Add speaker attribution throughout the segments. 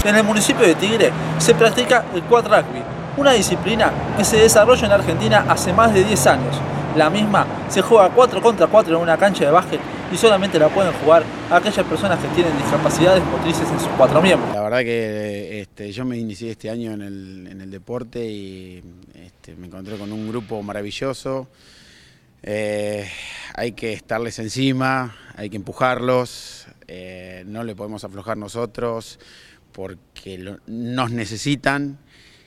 Speaker 1: En el municipio de Tigre se practica el quad rugby, una disciplina que se desarrolla en Argentina hace más de 10 años. La misma se juega 4 contra 4 en una cancha de básquet y solamente la pueden jugar aquellas personas que tienen discapacidades motrices en sus 4 miembros.
Speaker 2: La verdad que yo me inicié este año en el deporte y me encontré con un grupo maravilloso. Hay que estarles encima, hay que empujarlos, no le podemos aflojar nosotros porque nos necesitan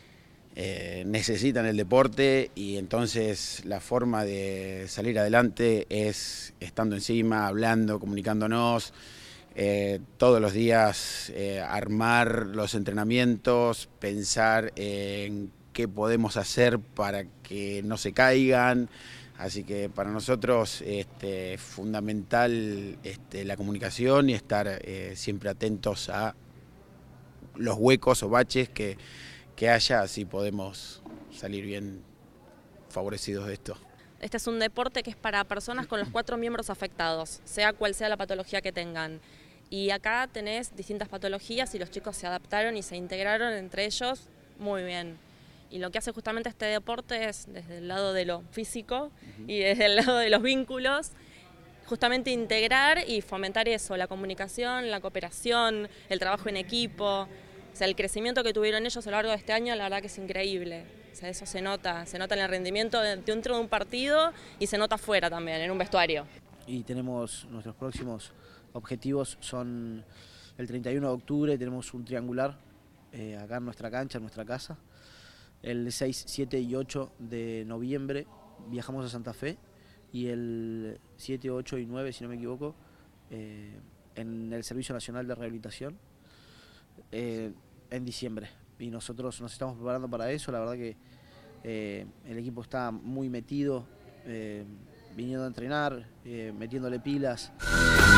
Speaker 2: el deporte, y entonces la forma de salir adelante es estando encima, hablando, comunicándonos, todos los días armar los entrenamientos, pensar en qué podemos hacer para que no se caigan. Así que para nosotros es fundamental la comunicación y estar siempre atentos a los huecos o baches que haya, así podemos salir bien favorecidos de esto.
Speaker 3: Este es un deporte que es para personas con los 4 miembros afectados, sea cual sea la patología que tengan. Y acá tenés distintas patologías y los chicos se adaptaron y se integraron entre ellos muy bien. Y lo que hace justamente este deporte es, desde el lado de lo físico y desde el lado de los vínculos, justamente integrar y fomentar eso, la comunicación, la cooperación, el trabajo en equipo. O sea, el crecimiento que tuvieron ellos a lo largo de este año, la verdad que es increíble. O sea, eso se nota en el rendimiento dentro de un partido y se nota afuera también, en un vestuario.
Speaker 4: Y tenemos nuestros próximos objetivos, son el 31 de octubre, tenemos un triangular acá en nuestra cancha, en nuestra casa. El 6, 7 y 8 de noviembre viajamos a Santa Fe, y el 7, 8 y 9, si no me equivoco, en el Servicio Nacional de Rehabilitación, en diciembre. Y nosotros nos estamos preparando para eso. La verdad que el equipo está muy metido, viniendo a entrenar, metiéndole pilas.